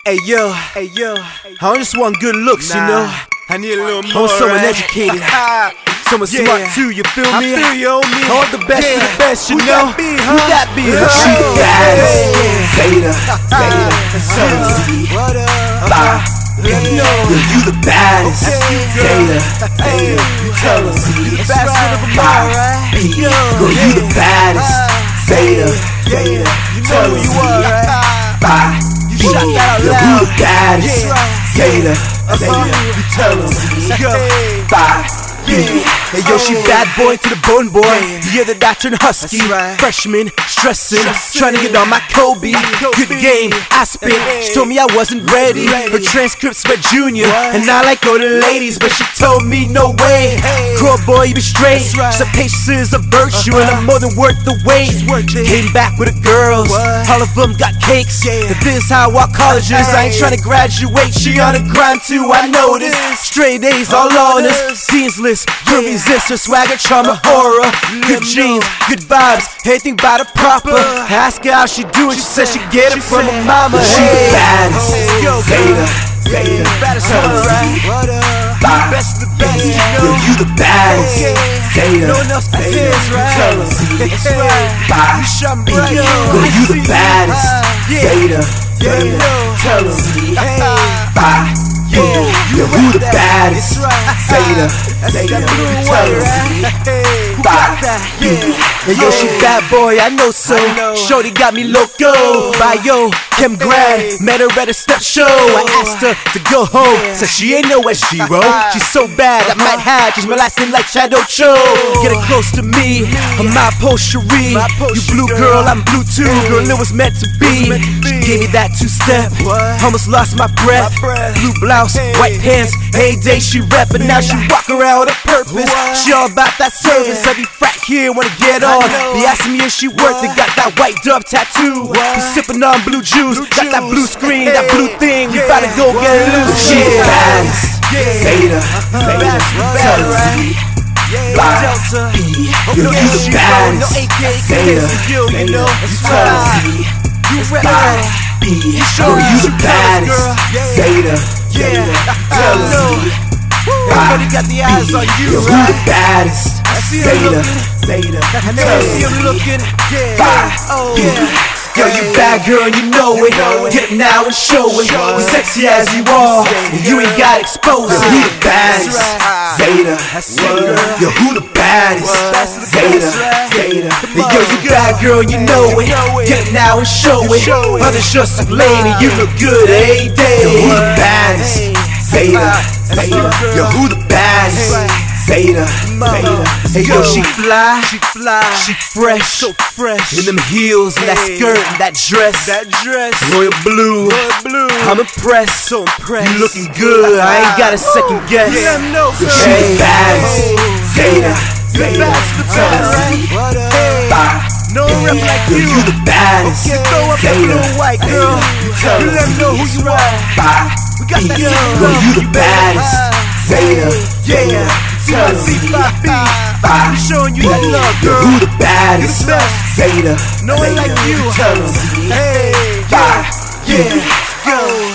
Hey yo, I don't just want good looks, you know. I need a little I more. want someone educated, someone smart too, you feel me? I feel you, homie. I want the best of the best, you Who know. that be, Who huh? that be, huh? She the baddest. Zeta, Sorority, Phi B. Yo, you the baddest. Zeta, you tell us. Phi B. Girl, you the baddest. Zeta, you tell us. Phi B. Yo, who the baddest? Zeta, you tell us. Phi B. Hey yo, she bad boy to the bone boy. Yeah, the doctor and husky. Freshman, stressing, trying to get on my Kobe. Good game, I spit. She told me I wasn't ready. Her transcripts read junior, and I like older ladies, but she told me no way. Girl, boy, you be straight. She said patience is a virtue, and I'm more than worth the wait. Came back with the girls, all of them got cakes. If this is how I walk colleges, I ain't trying to graduate. She on the grind too, I know this. Straight A's all on us. Dean's list, you'll resist her swagger, charm, horror. Good jeans, good vibes, everything by the proper. Ask her how she do it, she said she get it from her mama. She the baddest. Zeta, Baddest one, right? Best of the best, yo, you the baddest. Zeta, no one else compares, right? tell us. Phi B. Yo, Girl, you the baddest. Zeta, tell us. Phi B. Yo, who the baddest? Zeta, tell us. Phi B. Hey yo, she bad boy, I know so. Shorty got me loco. Bio, Chem grad, met her at a step show. I asked her to go home, said she ain't no SG, bro. She's so bad, I might have changed my last name like Shadow Cho. Get it close to me, I'm my upholstery. You blue girl, I'm blue too. Girl, it was meant to be. She gave me that two-step, almost lost my breath. Blue blouse, white pants, every day she rep, and now she walk around with a purpose. She all about that service, every frat here wanna get on. Be asking me if she worth it, got that white dove tattoo. Be sipping on blue juice, got that blue screen, that blue thing, we bout to go get loose. She the baddest. Zeta, tell us. Phi B. Yo, you the baddest. Zeta, tell us. Phi B. Girl, you the baddest. Zeta, tell us. Everybody got the eyes on you, yo, who the baddest? Zeta, tell us. Phi B. Yo, you bad girl and you know it. Get it now and show it. You sexy as you are, and you ain't got exposed. Yo, who the baddest? Zeta. Yo, who the baddest? Zeta. Hey, yo, you bad girl and you know it. Get it now and show it. Others just a lady, you look good every day. Yo, who the baddest? Zeta. Yo, who the baddest? Zeta. Hey yo, she fly, she fresh, so fresh. In them heels and that skirt and that dress, royal blue. I'm impressed, so impressed. You looking good, I ain't got a second guess. Yo, she the baddest. Zeta, tell us. No rep like yo, you the baddest. Throw up that blue white girl. Tell You let me know who you are. We got that yo, you the baddest. Zeta, tell us. I'm showing you that love, yo, girl. who the baddest? Zeta, No one like you. tell us. Hey, Phi B. go.